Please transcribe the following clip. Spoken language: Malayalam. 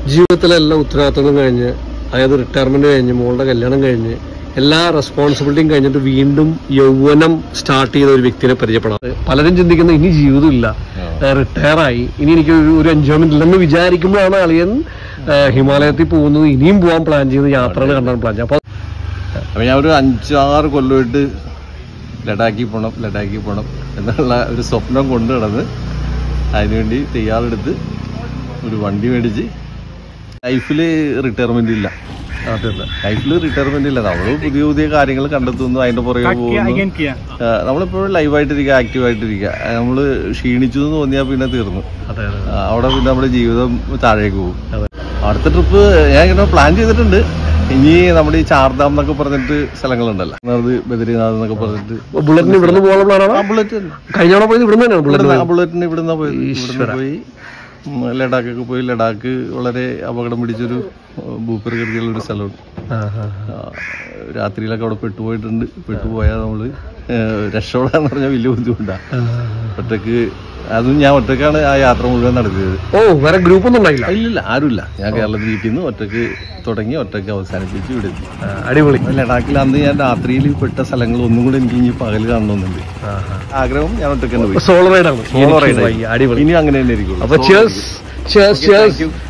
ജീവിതത്തിലെല്ലാം ഉത്തരവാദിത്തം കഴിഞ്ഞ്, അതായത് റിട്ടയർമെന്റ് കഴിഞ്ഞ്, മോളുടെ കല്യാണം കഴിഞ്ഞ്, എല്ലാ റെസ്പോൺസിബിലിറ്റിയും കഴിഞ്ഞിട്ട് വീണ്ടും യൗവനം സ്റ്റാർട്ട് ചെയ്ത ഒരു വ്യക്തിനെ പരിചയപ്പെടാം. പലരും ചിന്തിക്കുന്ന ഇനി ജീവിതമില്ല, റിട്ടയറായി, ഇനി എനിക്ക് ഒരു എൻജോയ്മെന്റ് ഇല്ലെന്ന് വിചാരിക്കുമ്പോഴാണ് അളിയൻ ഹിമാലയത്തിൽ പോകുന്നത്, ഇനിയും പോകാൻ പ്ലാൻ ചെയ്യുന്നത്, യാത്രകൾ കണ്ടാണ് പ്ലാൻ ചെയ്യുന്നത്. അപ്പൊ ഞാൻ ഒരു 5-6 കൊല്ലമായിട്ട് ലഡാക്കിൽ പോകണം എന്നുള്ള ഒരു സ്വപ്നം കൊണ്ടു നടന്ന് അതിനുവേണ്ടി തയ്യാറെടുത്ത് ഒരു വണ്ടി മേടിച്ച്. ലൈഫിൽ റിട്ടയർമെന്റ് ഇല്ല, നമ്മള് പുതിയ കാര്യങ്ങൾ കണ്ടെത്തുന്നു, അതിന്റെ പുറകെ പോകുന്നു. നമ്മളിപ്പോഴും ലൈവായിട്ടിരിക്കുക, ആക്റ്റീവായിട്ടിരിക്കുക. നമ്മള് ക്ഷീണിച്ചു എന്ന് തോന്നിയാൽ പിന്നെ തീർന്നു, അവിടെ പിന്നെ നമ്മുടെ ജീവിതം താഴേക്ക് പോകും. അടുത്ത ട്രിപ്പ് ഞാൻ ഇങ്ങനെ പ്ലാൻ ചെയ്തിട്ടുണ്ട്. ഇനി നമ്മുടെ ഈ ചാർധാം എന്നൊക്കെ പറഞ്ഞിട്ട് സ്ഥലങ്ങളുണ്ടല്ലോ, ബദ്രീനാഥ് എന്നൊക്കെ പറഞ്ഞിട്ട്. ബുള്ളറ്റിന് ഇവിടുന്ന് പോകാനുള്ള പ്ലാനാണ്. ബുള്ളറ്റിന് ഇവിടുന്ന് പോയി ലഡാക്കൊക്കെ പോയി. ലഡാക്ക് വളരെ അപകടം പിടിച്ചൊരു ഭൂപ്രകൃതിയുള്ള ഒരു സ്ഥലമാണ്. രാത്രിയിലൊക്കെ അവിടെ പെട്ടുപോയാൽ നമ്മള് രക്ഷപ്പെടാന്ന് പറഞ്ഞാൽ വലിയ ബുദ്ധിമുട്ടാണ്. അതും ഞാൻ ഒറ്റക്കാണ് ആ യാത്ര മുഴുവൻ നടത്തിയത്. വേറെ ഗ്രൂപ്പ് ഒന്നും ഉണ്ടായില്ല? ഇല്ല, ആരുമില്ല. ഞാൻ കേരളത്തിൽ ഇരിക്കുന്നു, ഒറ്റക്ക് തുടങ്ങി, ഒറ്റക്ക് അവസാനിപ്പിച്ച് ഇവിടെ എത്തി. അടിപൊളി. ലഡാക്കിൽ അന്ന് ഞാൻ രാത്രിയിൽ പെട്ട സ്ഥലങ്ങൾ ഒന്നും കൂടെ എനിക്ക് ഇനി പകല് കാണണമെന്നുണ്ട്. ആഗ്രഹം ഞാൻ ഒറ്റക്ക് തന്നെ പോയി. സോളോ റൈഡാണ്. ഇനി അങ്ങനെ തന്നെ ഇരിക്കും. അപ്പൊ